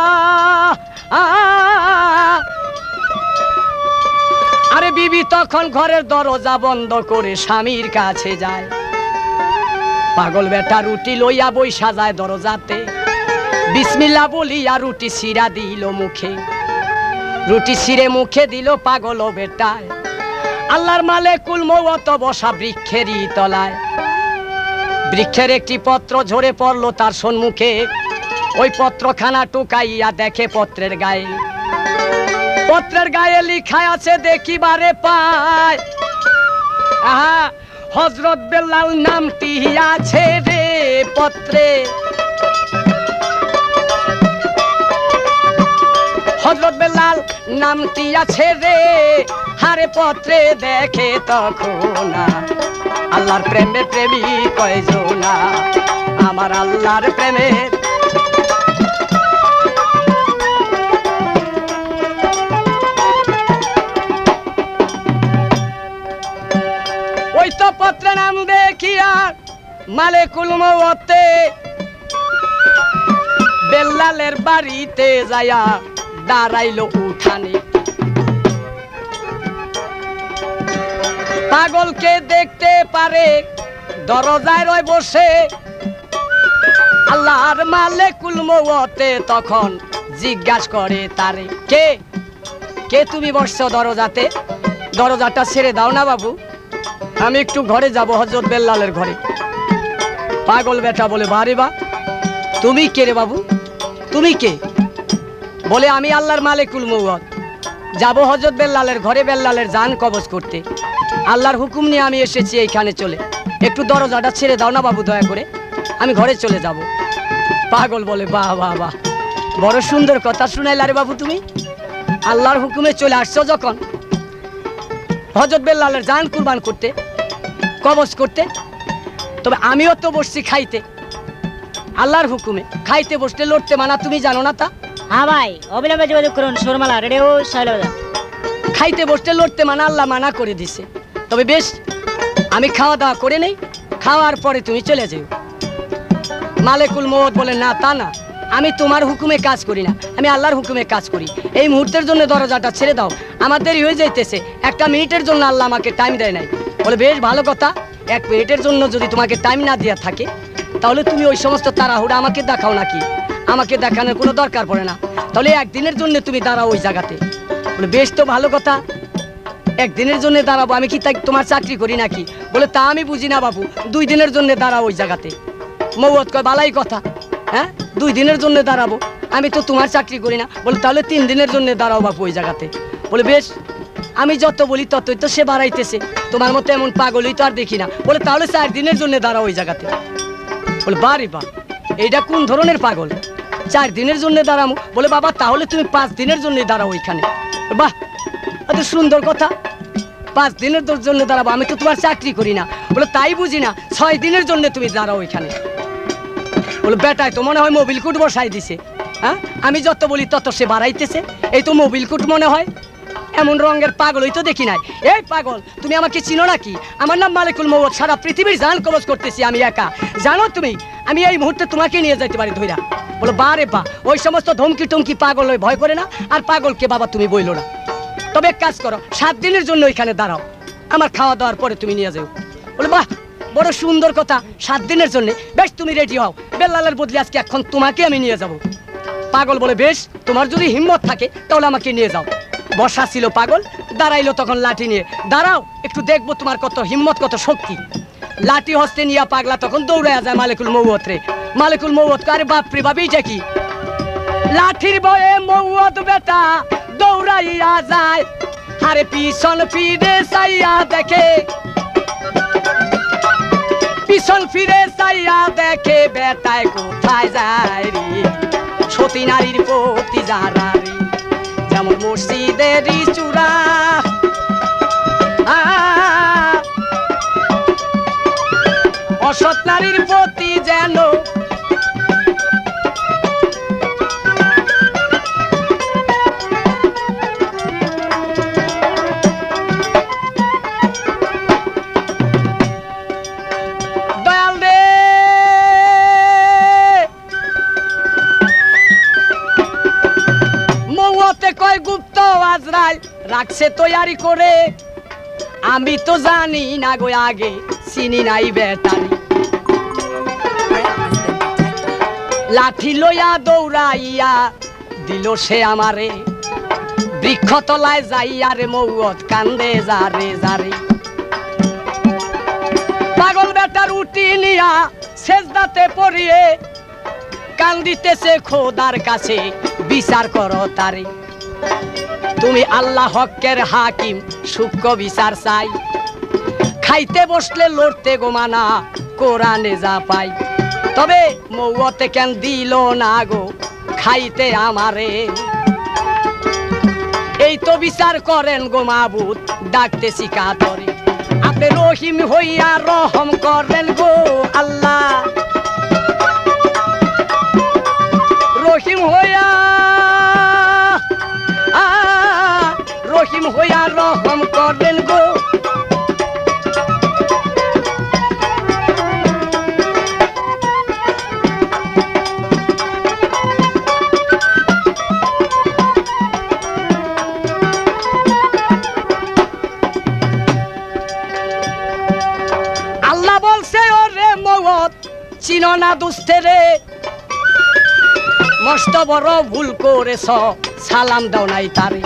আরে বিবি তখন ঘরের দরজা বন্ধ করে স্বামীর কাছে যায়। পাগল বেটা রুটি লইয়া বইসা যায় দরজাতে, বিসমিল্লাহ বলিয়া রুটি শিরা দিল মুখে। রুটি শিরে মুখে দিল পাগল বেটায়। আল্লাহর মালেকুল মওত বসা বৃক্ষেরই তলায়। বৃক্ষের একটি পত্র ঝরে পড়লো তার সম্মুখে। ওই পত্রখানা টুকাইয়া দেখে পত্রের গায়ে, পত্রের গায়ে লিখা আছে দেখিবারে পায়। আহা, হযরত বেলাল নামটি আছে রে পত্রে। হযরত বেলাল নামটি আছে রে হারে পত্রে দেখে তখন। আল্লাহর প্রেমে প্রেমিক কয়জনা, আমার আল্লাহর প্রেমে। ওই তো পত্রে নাম দেখিয়া মালেকুল মওতে বেলালের বাড়িতে যায়া দাঁড়াইল উঠানে। পাগলকে দেখতে পারে দরজায় রয় বসে। আল্লাহর মালেকুল মওতে তখন জিজ্ঞাসা করে তারে, কে কে তুমি বসছো দরজাতে? দরজাটা ছেড়ে দাও না বাবু, আমি একটু ঘরে যাব, হযরত বেলালের ঘরে। পাগল বেটা বলে বারে বা তুমি কে রে বাবু, তুমি কে? বলে আমি আল্লাহর মালেকুল মওত, যাব হযরত বেলালের ঘরে বেলালের জান কবজ করতে। আল্লাহর হুকুম নিয়ে আমি এসেছি এইখানে চলে, একটু দরজাটা ছেড়ে দাও না বাবু দয়া করে, আমি ঘরে চলে যাব। পাগল বলে বাহ বাহ বাহ, বড় সুন্দর কথা শুনাইলা রে বাবু তুমি। আল্লাহর হুকুমে চলে আসছো যখন হযরত বেলালের জান কুরবান করতে, কবজ করতে, তবে আমিও তো বসছি খাইতে। আল্লাহর হুকুমে খাইতে বসতে লড়তে মানা, তুমি জানো না তা? হ্যাঁ ভাই, অবিলম্বে যোগাযোগ করুন সুরমালা রেডিও শৈলবাজার। খাইতে বসতে লড়তে মানা আল্লাহ মানা করে দিছে। তবে বেশ, আমি খাওয়া দাওয়া করে নেই, খাওয়ার পরে তুমি চলে যাও। মালেকুল মওত বলে না তা না, আমি তোমার হুকুমে কাজ করি না, আমি আল্লাহর হুকুমে কাজ করি। এই মুহূর্তের জন্য দরজাটা ছেড়ে দাও, আমার দেরি হয়ে যাইতেছে। 1 মিনিটের জন্য আল্লাহ আমাকে টাইম দেয় নাই। বলে বেশ ভালো কথা, 1 মিনিটের জন্য যদি তোমাকে টাইম না দেওয়া থাকে তাহলে তুমি ওই সমস্ত তাড়াহুড়া আমাকে দেখাও নাকি? আমাকে দেখানোর কোনো দরকার পড়ে না, তাহলে 1 দিনের জন্য তুমি দাঁড়াও ওই জায়গাতে। বলে বেশ তো ভালো কথা, 1 দিনের জন্য দাঁড়াবো, আমি কি তাই তোমার চাকরি করি নাকি? বলে তা আমি বুঝি না বাবু, 2 দিনের জন্য দাঁড়াও ওই জায়গাতে। মওত কয় বালাই কথা, হ্যাঁ 2 দিনের জন্য দাঁড়াবো, আমি তো তোমার চাকরি করি না। বলে তাহলে 3 দিনের জন্য দাঁড়াও বাবু ওই জায়গাতে। বলে বেশ, আমি যত বলি ততই তো সে বাড়াইতেছে, তোমার মতো এমন পাগলই তো আর দেখি না। বলে তাহলে 4 দিনের জন্য দাঁড়াও ওই জায়গাতে। বলে বারে বা, এইটা কোন ধরনের পাগল, 4 দিনের জন্য দাঁড়াবো? বলে বাবা তাহলে তুমি 5 দিনের জন্য দাঁড়াও ওইখানে। বাহ, এত সুন্দর কথা, 5 দিনের জন্য দাঁড়াবো, আমি তো তোমার চাকরি করি না। বলে তাই বুঝি না, 6 দিনের জন্য তুমি দাঁড়াও ওইখানে। বলে বেটায় তো মনে হয় মোবিল কুট বসাই দিছে, হ্যাঁ আমি যত বলি তত সে বাড়াইতেছে, এই তো মোবিল কুট মনে হয়। এমন রঙের পাগলই তো দেখি নাই। এই পাগল, তুমি আমাকে চিনো নাকি? আমার নাম মালেকুল মওত, সারা পৃথিবীর জান কবজ করতেছি আমি একা, জানো তুমি? আমি এই মুহূর্তে তোমাকে নিয়ে যাইতে পারি ধইরা। বলো বারে বা, ওই সমস্ত ধমকি টমকি পাগল হয়ে ভয় করে না, আর পাগলকে বাবা তুমি বইলো না। তবে এক কাজ করো, 7 দিনের জন্য ওইখানে দাঁড়াও, আমার খাওয়া দাওয়ার পরে তুমি নিয়ে যাও। বলে বাহ, বড় সুন্দর কথা, 7 দিনের জন্য। বেশ তুমি রেডি হও, বেলালের বদলে আজকে এখন তোমাকে আমি নিয়ে যাব। পাগল বলে বেশ, তোমার যদি হিম্মত থাকে তাহলে আমাকে নিয়ে যাও। বসা ছিল পাগল, দাঁড়াইলো তখন লাঠি নিয়ে। দাঁড়াও একটু দেখবো তোমার কত হিম্মত, কত শক্তি। লাঠি হস্তে নিয়ে পাগলা তখন দৌড়াইয়া যায় মালেকুল মওত রে। মালেকুল মওত কারে বাপরে বাপ, এইটা কি? লাঠির বয়ে মওত বেটা দৌড়াইয়া যায়, আরে পিছন ফিরে চাইয়া দেখে, পিছন ফিরে চাইয়া দেখে বেটায় কোথায় যায় রে। সতী নারীর প্রতি যারা রে, যেমন মসজিদের চূড়া, নারীর প্রতি যেন দয়াল রে মৌতে কয় গুপ্ত আজরাইল রাখছে তৈয়ারি করে আমি তো জানি না গো আগে চিনি নাই বেটারি লাঠি লইয়া দৌড়াইয়া দিল সে আমারে বৃক্ষতলায় যাইয়া রে মৌত কান্দে যারে যারে পাগল বেটার উটি নিয়া সেজদাতে পড়িয়ে কান্দিতেছে খোদার কাছে বিচার করো তারে তুমি আল্লাহ হকের হাকিম সূক্ষ্ম বিচার চাই খাইতে বসলে লড়তে গোমানা কোরআনে যা পাই তবে মৌতে কেন দিল না গো খাইতে আমারে এই তো বিচার করেন গো মাবুদ ডাকতেছি কাতরে আপনি রহিম হইয়া রহম করেন গো আল্লাহ রহিম হইয়া রহিম হইয়া রহম করেন গো আল্লাহ বলছে ওরে মওত চিনো না দুস্থেরে মস্ত বড় ভুল করেছ সালাম দাও নাই তারে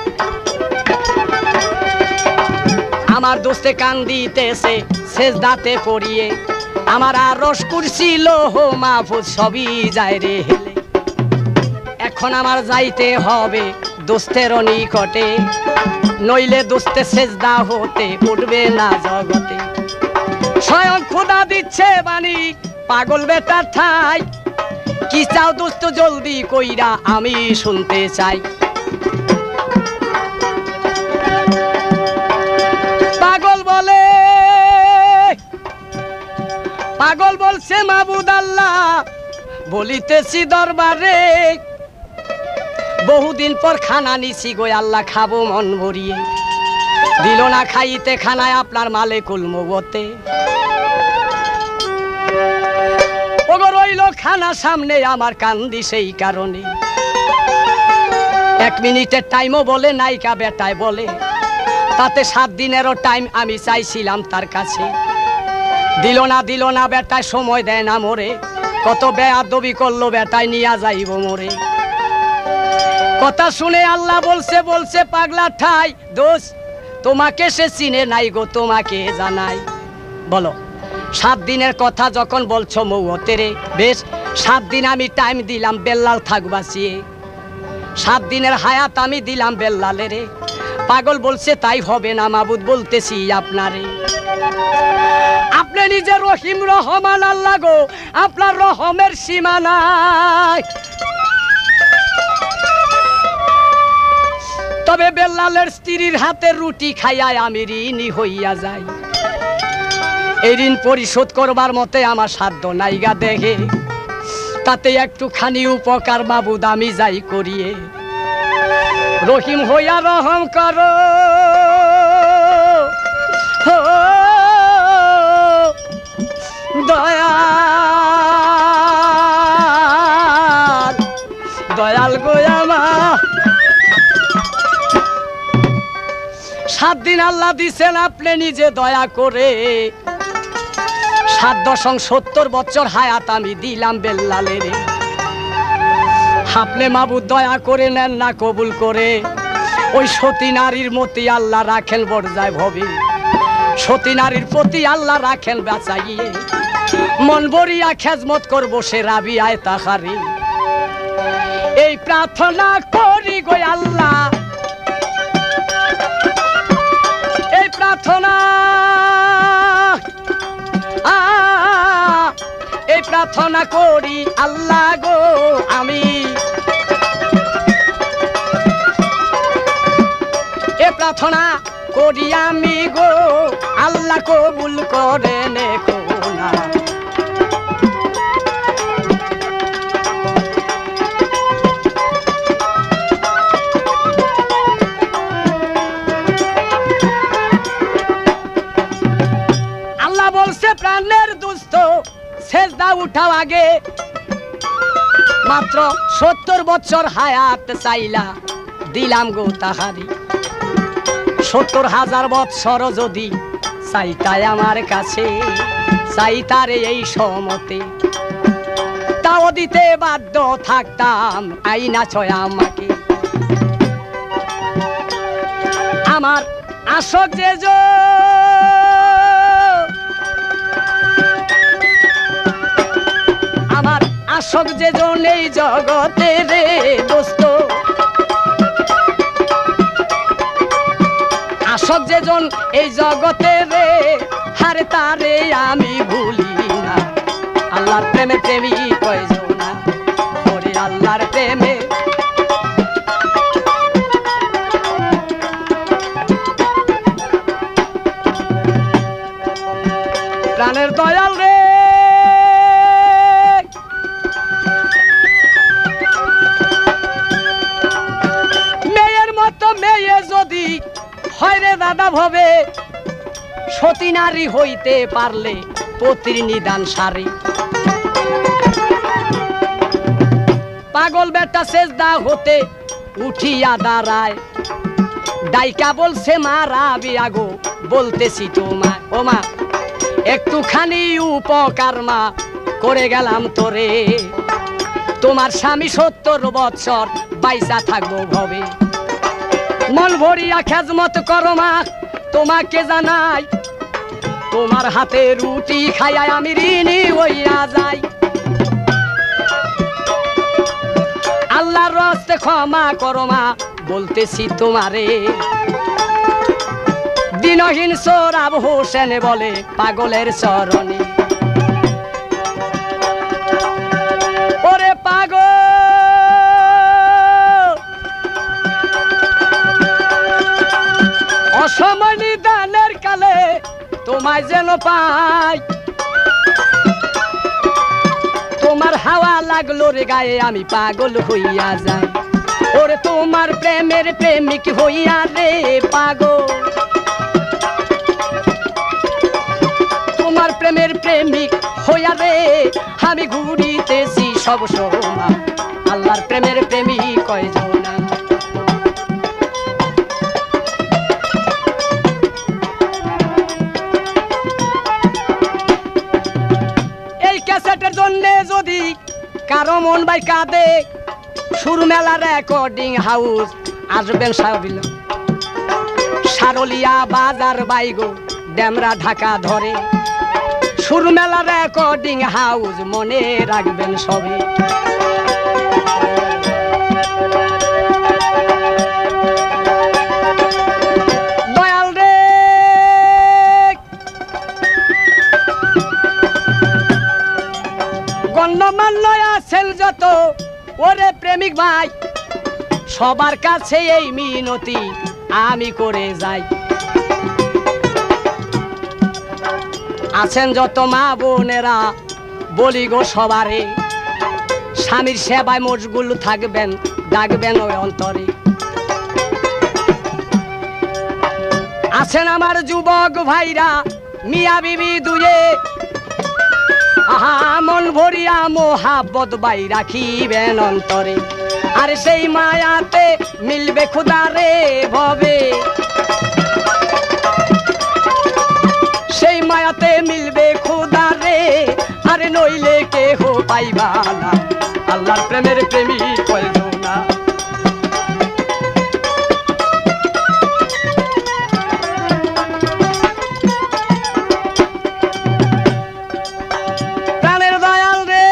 আমার দোস্তে কান্দিতেছে সেজদাতে পড়িয়ে আমার আরশ কুরসি লৌহ মাহফুজ সবই যায় রে হেলে এখন আমার যাইতে হবে দোস্তের নিকটে নইলে দোস্তে সেজদা হতে উঠবে না জগতে স্বয়ং খোদা দিচ্ছে বাণী পাগল বেটার ঠাই কি চাও দোস্ত জলদি কইরা আমি শুনতে চাই পাগল বলছে মাবুদ আল্লাহ বলিতেছি দরবারে বহুদিন পর খানা নিছি গো আল্লাহ খাবো মন ভরিয়ে দিল না খাইতে খানায় আপনার মালিকুল মওতে ওগো রইল খানা সামনে আমার কান্দি সেই কারণে 1 মিনিটের টাইমও বলে নাইকা বেটায় বলে তাতে 7 দিনেরও টাইম আমি চাইছিলাম তার কাছে দিল না বেটায় সময় দেয় না মোরে কত বেয়াদবি করলো বেটায় নিয়া যাইব মোরে কথা শুনে আল্লাহ বলছে পাগলা ঠাই দোষ তোমাকে সে চিনে নাই গো তোমাকে জানাই বলো 7 দিনের কথা যখন বলছো মৌতে রে বেশ 7 দিন আমি টাইম দিলাম বেল্লাল থাক বাঁচিয়ে 7 দিনের হায়াত আমি দিলাম বেল্লালে রে পাগল বলছে তাই হবে না মাবুদ বলতেছি আপনারে আপনি নিজে রহিম রহমান আল্লাহ গো আপনার রহমের সীমা নাই তবে বেল্লালের স্ত্রীর হাতে রুটি খাইয়া আমি ঋণী হইয়া যাই এই ঋণ পরিশোধ করবার মতে আমার সাধ্য নাইগা দেখে তাতে একটুখানি উপকার মাবুদ আমি যাই করিয়ে রহিম হইয়া রহম করো দয়াল গো আমার 7 দিন আল্লাহ দিছেন আপনি নিজে দয়া করে 7 বছর হায়াত আমি দিলাম বেল্লালে রে আপনি মাবুদ দয়া করে নেন না কবুল করে ওই সতী নারীর মতি আল্লাহ রাখেন বর্জায় ভবে সতী নারীর প্রতি আল্লাহ রাখেন বাঁচাইয়ে মন ভরিয়া খেজমত করবো সে রাবিয়ায় তাহারি এই প্রার্থনা করি গো আল্লাহ এই প্রার্থনা করি আল্লাহ গো আমি এ প্রার্থনা করি আমি গো আল্লাহ কবুল করে নেকো না বলছে প্রাণের দুস্থ সেজদা উঠাও আগে মাত্র 70 বছর হায়াত চাইলা দিলাম গো তাহারি 70,000 বছর যদি চাইতাই আমার কাছে চাইতারে এই সমতে তাও দিতে বাধ্য থাকতাম আইনা ছয় আমাকে আমার আশক যে আমার আশক যে এই জগতে রে দোস্ত আশক যে এই জগতে রে হারে তারে আমি ভুলি না আল্লাহর প্রেমে প্রেমী কয়জন না ওরে আল্লাহর প্রেমে প্রাণের দয়াল রে মেয়ের মতো মেয়ে যদি হয় রে দাদা ভবে সতী নারী হইতে পারলে পতির নিদান সারি পাগল বেটা সেজদা হতে উঠিয়া দাঁড়ায় ডাইকা বলছে মা রাবিয়া গো বলতেছি তোমায় ও মা একটুখানি উপকার মা করে গেলাম তোরে তোমার স্বামী 70 বছর বাইসা থাকবো ভবে মন ভরিয়া খেজমত করো মা তোমাকে জানাই তোমার হাতে রুটি খাইয়া আমি ঋণী হইয়া যাই আল্লাহর রাস্তে ক্ষমা করো মা বলতেছি তোমারে দিনহীন সোরাব হোসেন বলে পাগলের চরণে ওরে পাগল অসময় নিদানের কালে তোমায় যেন পাই তোমার হাওয়া লাগলো রে গায়ে আমি পাগল হইয়া যাই ওরে তোমার প্রেমের প্রেমিক হইয়া রে পাগল তোমার প্রেমের প্রেমিক হইয়া রে আমি ঘুরিতেছি সব সময় আল্লাহর প্রেমের প্রেমিক কয়জন এই ক্যাসেটের জন্য যদি কারো মন বাই কাঁদে সুর মেলা রেকর্ডিং হাউস আসবেন সারলিয়া বাজার বাইগো ড্যামরা ঢাকা ধরে সুর মেলা রেকর্ডিং হাউস মনে রাখবেন সবে দয়াল রে গণ্যমান্য আছেন যত ওরে প্রেমিক ভাই সবার কাছে এই মিনতি আমি করে যাই আছেন যত মা বোনেরা বলি গো সবারে স্বামীর সেবায় মশগুল থাকবেন ডাকবেন ওই অন্তরে আছেন আমার যুবক ভাইরা মিয়া বিবি দুয়ে আহা মন ভরিয়া মোহাব্বত বাই রাখিবেন অন্তরে আর সেই মায়াতে মিলবে খুদারে ভবে সেই মায়াতে মিলবে খুদারে আরে নইলে কেহ পাইবা না আল্লাহর প্রেমের প্রেমিক কয়জন না প্রাণের দয়াল রে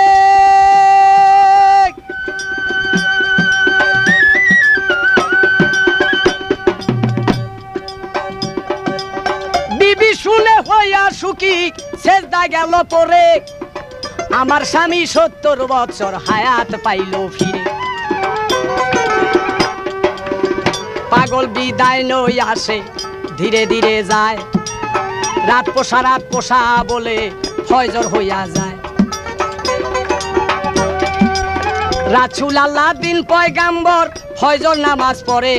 বিবি শুনে হইয়া সুখী সেজদা গেল পরে আমার স্বামী 70 বছর হায়াত পাইল ফিরে পাগল বিদায় নই আসে ধীরে ধীরে যায় রাত পোষা বলে ফয়জর হইয়া যায় রাসূল আল্লাহ দিন পয়গাম্বর ফয়জর নামাজ পড়ে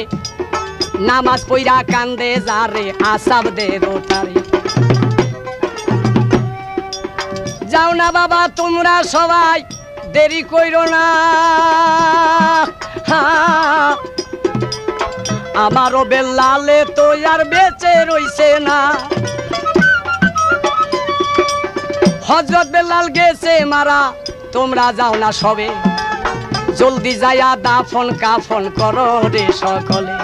নামাজ পইরা কান্দে যারে আসাব দে রোটারে যাও না বাবা তোমরা সবাই দেরি কইরো না আমারও বেল্লালে তো আর বেঁচে রইছে না হযরত বেলাল গেছে মারা তোমরা যাও না সবে জলদি যায়া দাফন কাফন করো রে সকলে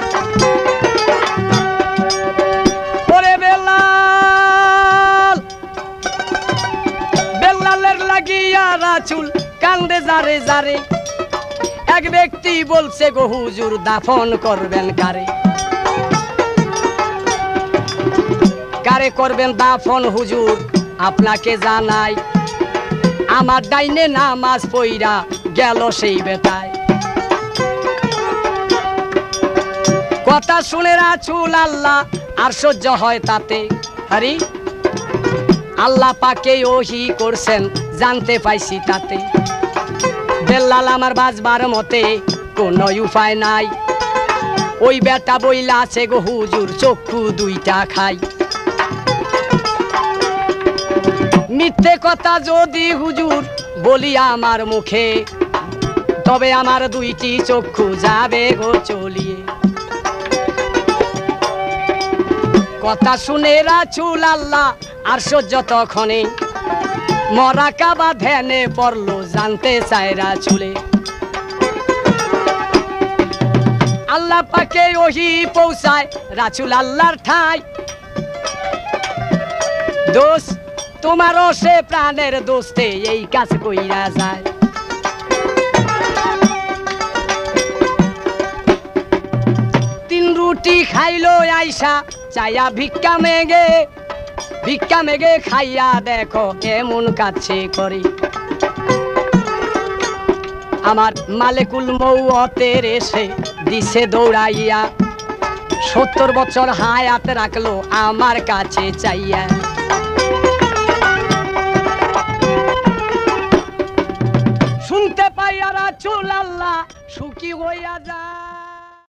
ওরে বেলাল বেলালের লাগিয়া রাসূল কান্দে যারে যারে এক ব্যক্তি বলছে গো হুজুর দাফন করবেন কারে কারে করবেন দাফন হুজুর আপনাকে জানাই আমার ডাইনে নামাজ পইরা গেল সেই বেটায় কথা শুনে রাসূল আল্লাহ আর সহ্য হয় তাতে আরে আল্লাহ পাকে ওহি করছেন জানতে পাইছি তাতে বেলাল আমার বাজবার মতে কোনো উপায় নাই ওই বেটা বইলা আছে গো হুজুর চক্ষু দুইটা খাই মিথ্যে কথা যদি হুজুর বলি আমার মুখে তবে আমার দুইটি চক্ষু যাবে গো চলিয়ে কথা শুনে রাসূল আল্লাহ আর সহ্য তখনে মরা কাবা ধ্যানে পড়লো জানতে চায় রাসূলে আল্লাহ পাকে ওহি পৌঁছায় রাসূল আল্লাহর ঠাই দোষ তোমারও সে প্রাণের দোস্তে এই কাজ কইরা যায় তিন রুটি খাইলো আইসা চায়া ভিক্ষা মেগে খাইয়া দেখো এমন কাছে করে আমার মালিকুল মৌতের এসে দিছে দৌড়াইয়া 70 বছর হায়াত রাখলো আমার কাছে চাইয়া শুনতে পাই আর রাসূল আল্লাহ সুখী হইয়া যায়।